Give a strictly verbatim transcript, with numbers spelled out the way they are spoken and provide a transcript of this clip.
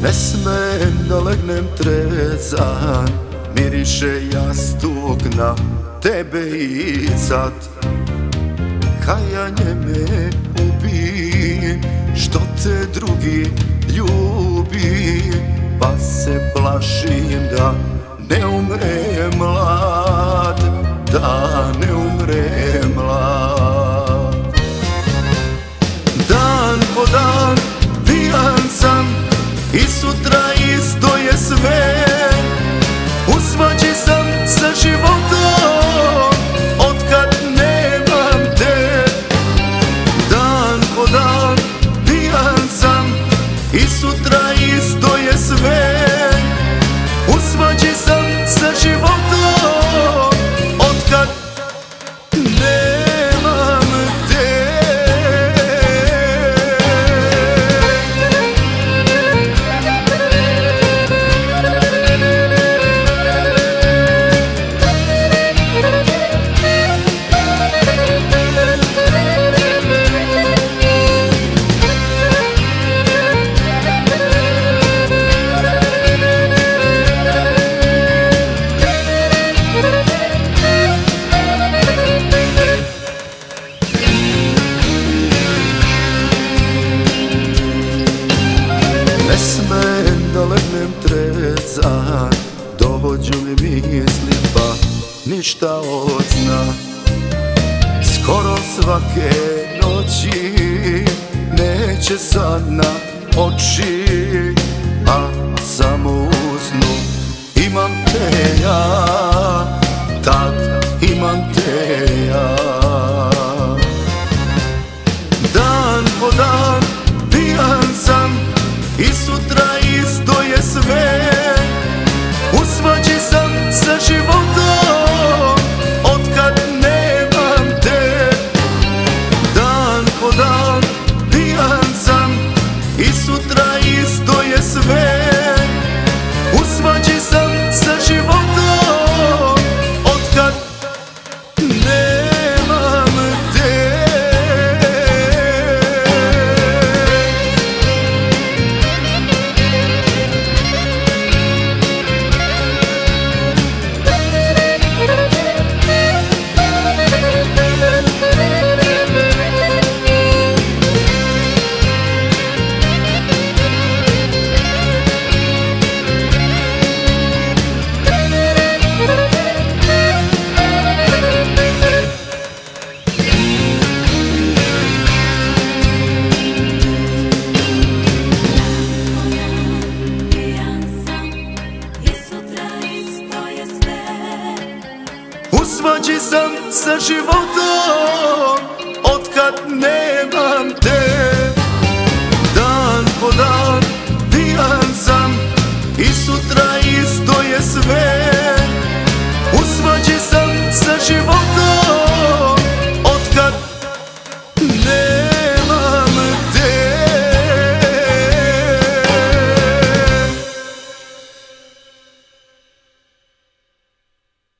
Ne smem da legnem trezan, miriše jastuk na tebe i sad. Kajanje me ubi, što te drugi ljubi, pa se plašim da ne umrem mlad, da ne umrem mlad. Dan po dan pijan sam i sutra isto je sve. U svađi sam sa životom otkad nemam te. Dan po dan pijan sam i sutra isto je sve. U svađi sam sa životom otkad nemam te. Ne smem da legnem trezan, dođu mi misli pa ništa od sna. Skoro svake noći neće san na oči, a samo u snu imam te ja, tad imam te ja. Dan po dan pijan sam i sutra isto je sve. U svađi sam sa životom otkad nemam te. Dan po dan pijan sam i sutra isto je sve. U svađi sam sa životom otkad nemam te. U svađi sam sa životom otkad nemam te.